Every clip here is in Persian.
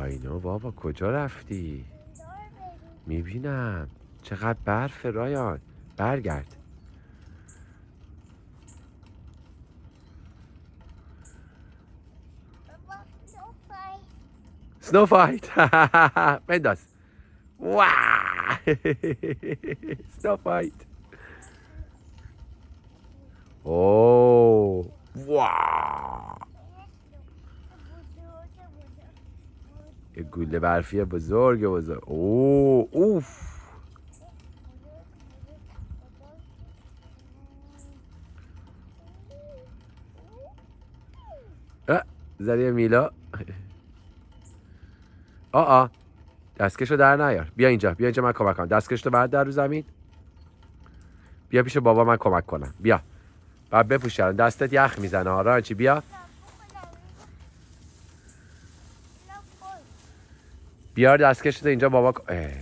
آینو بابا کجا رفتی؟ میبینم چقدر برف رایان. برگرد. سنو فایت. بنداز. واه. سنو فایت. اوه واه. یه گوله برفی بزرگ. اوه اوف. زدی میلا. دستکشو در نیار. بیا اینجا من کمک کنم. دستکشو بعد در رو زمین. بیا پیش بابا من کمک کنم. بیا. بعد بپوشن. دستت یخ میزنه. رانچی بیا. بیار دستکشت اینجا بابا.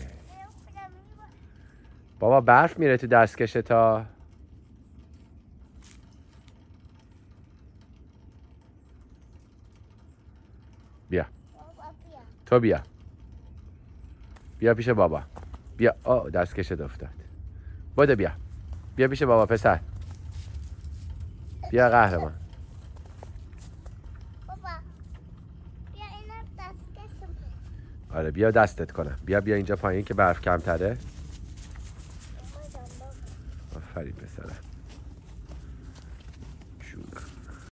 بابا برف میره تو دستکشت تا. بیا. تو بیا. بیا پیش بابا. بیا. دستکشت افتاد. بده بیا. بیا پیش بابا پسر. بیا قهرمان. بابا بیا اینا دستکشم. آره بیا دستت کنم. بیا اینجا پایین که برف کمتره. آفرین پسرم.